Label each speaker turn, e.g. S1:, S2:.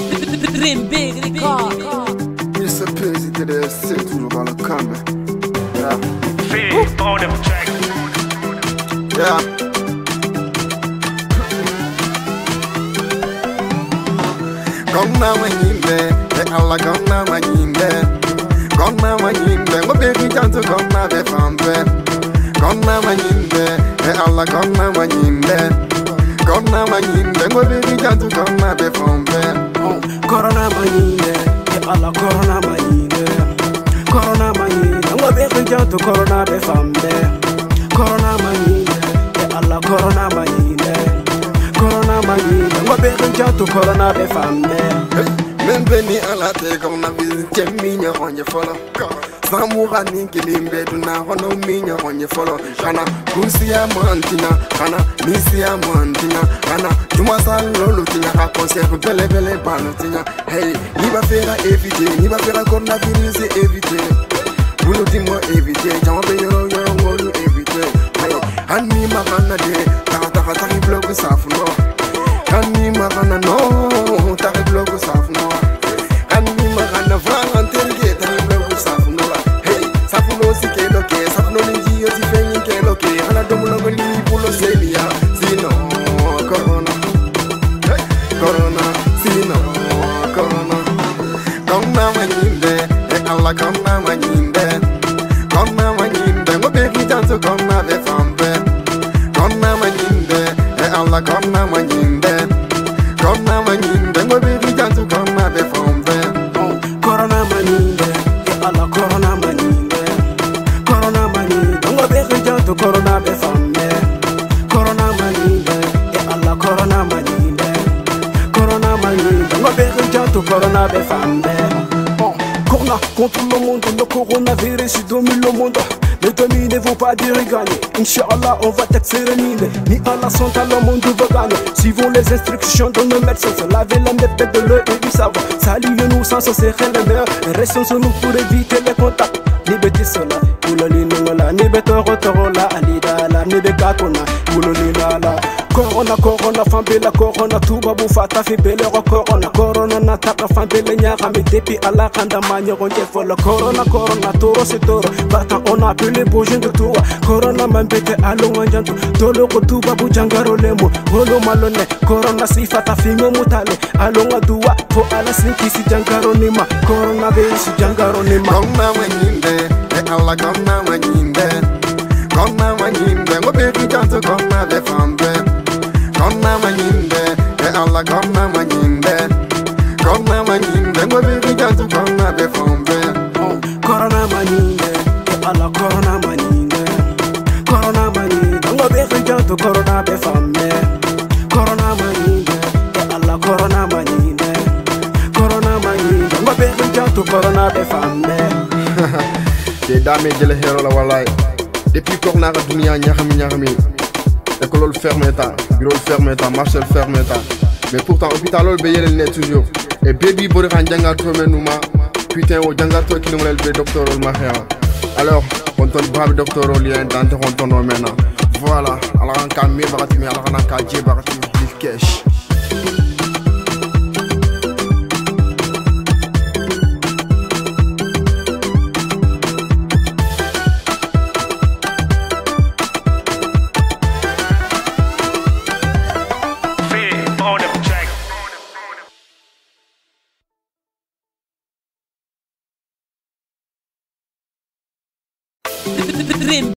S1: Dream big, record.
S2: Il se peut, c'était des SC, toujours dans le calme. Yeah.
S3: Fit on the track.
S2: Yeah. Gonna wanyinde, Allah gonna wanyinde. Gonna wanyinde, my baby can't gonna be fambe. Gonna wanyinde, Allah gonna wanyinde. Gonna wanyinde, my baby can't gonna be fambe.
S4: Corona wanyinde, Allah corona wanyinde. Corona wanyinde, my baby can't corona be fambe. Corona wanyinde, Allah corona wanyinde. Corona wanyinde, my baby can't corona be fambe.
S2: Men beni ala te kona visite minya onye follow. Samura ninkilimbe tuna hono minya onye follow. Kana kusia mantina, kana misia mantina, kana juma salolo tinya ka concert bele bele balotinya. Hey, ni va faire éviter, ni va faire coronavirus éviter. Boulot dis-moi éviter, jambe yo ngolu éviter. Hey, ani magana de, ta bloc safuno. Ani magana no, ta bloc safuno. Ani magana vanterge, ta bloc safuno. Hey, safuno si ke lo ke, safuno ni yo si fengi ke lo ke. Ana domulo ngoli pulo selia, sino corona. Hey, corona, sino corona. Gonna wanyinde, Allah gonna wanyinde. Gonna wanyinde, mo baby dance gonna be fambe. Gonna wanyinde, Allah gonna wanyinde. Gonna wanyinde, mo baby dance gonna be fambe.
S4: Corona wanyinde, Allah corona wanyinde. Corona wanyinde, mo baby can't corona be fambe. Corona wanyinde, Allah corona wanyinde. Corona wanyinde, mo baby can't corona be fambe. Corona contre le monde, le coronavirus domine le monde. Les dominés vont pas dire gagner. Inch'Allah, on va t'exterminer. Ni Allah sont à le monde va gagner. Suivons les instructions de nos médecins. Se laver la main de l'eau et du savon. Saluez-nous sans se serrer les mains. Restons sur nous pour éviter les contacts. Nibeti sola, uloli nungola. Nibeti rotorola, alidala. Nibeti kakona, uloli lala. Corona, corona, fambela, corona, tuba bufata, fibele, corona, corona, nataka, fambele, nyara, mais depuis à la randa, mania, on est folle. Corona, corona, toro, c'est toro. Bata, on a appelé beau jeune de toi. Corona, m'embête, allons, en janto. Tolo, tuba, bujangaro, lemo. Holo, malone, corona, si fata, fimo, mutale. Allons, à doua, pour à la sinki, si jangaro, nima. Corona, si jangaro, nima.
S2: Gonna wanyinde, Allah gonna wanyinde. Gonna wanyinde, mo baby can't gonna be fambe. Gonna wanyinde, Allah gonna wanyinde. Gonna wanyinde, mo baby can't gonna be fambe.
S4: Corona wanyinde, Allah corona wanyinde. Corona wanyinde, mo baby can't corona be fambe. Corona wanyinde, Allah corona wanyinde. Corona wanyinde, mo baby can't corona be fambe.
S2: Des dames et des héros la walay. Depuis corona dunia nyahami. École ferme état, bureau ferme état, marché ferme état. Mais pourtant hôpital ol beyel net toujours. Et baby bori kan jangar to menuma. Putain o jangar to ki numel be docteur ol mahia. Alors on ton brave docteur ol lien dante on ton maintenant. Voilà, alors on kan mi bagati mi alors on kan dje bagati mi cash.
S1: Dream